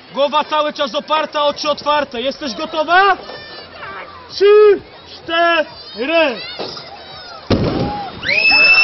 Głowa cały czas oparta, oczy otwarte. Jesteś gotowa? 3, 4.